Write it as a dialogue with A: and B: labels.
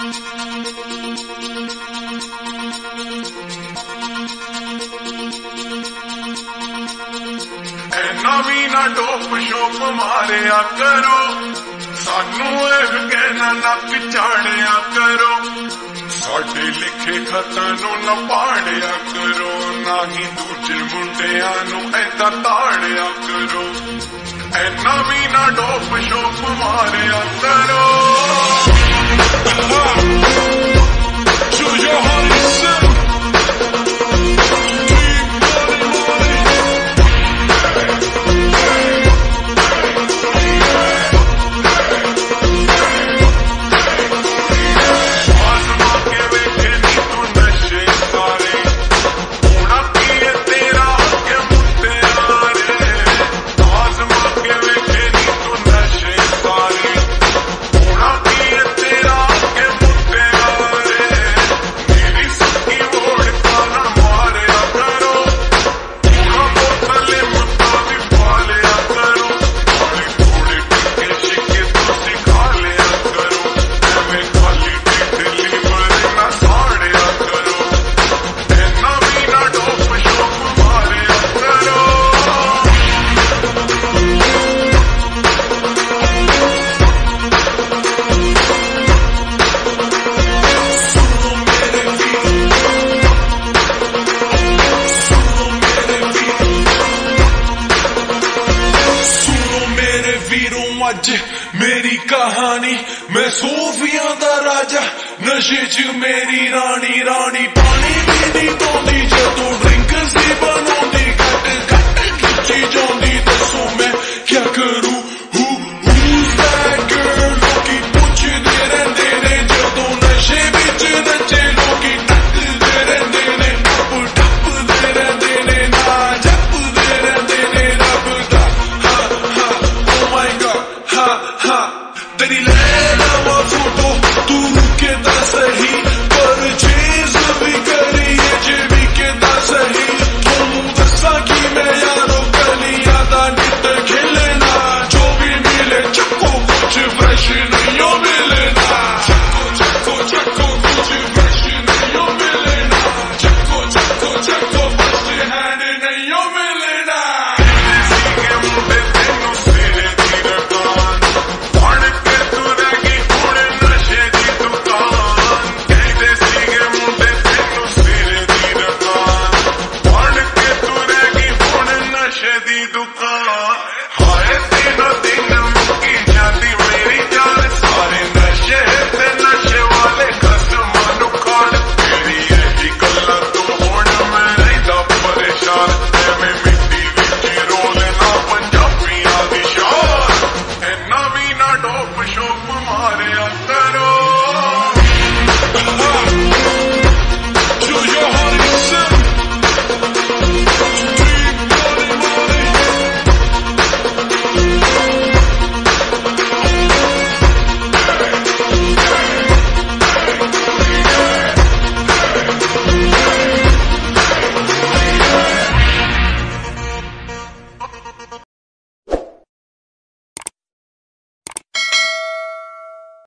A: भी ना टोप शोप मारिया करो, सानू एह कहना नक चाड़िया करो, साडे लिखे खतां नूं ना पाड़िया करो, ना ही दूजे मुंडियां नूं ऐदा ताड़िया करो, ऐना भी ना टोप शोप मारिया करो। Choose your heart and sin. मेरी कहानी मैं सूफिया दा राजा, नशे च मेरी रानी रानी, पानी भी नहीं पौंदी जदों ड्रिंक सी बनाउंदी, घट घट खिंची जांदी, दसो मैं क्या करूं। Who's that girl? लोकी पुछदे रहिंदे ने जदों नशे विच नचे, लोकी टकदे रहिंदे ने, टपदे रहिंदे ने, ना जपदे रहिंदे ने रब दा। Oh my God, तेरी ले लावां फोटो तू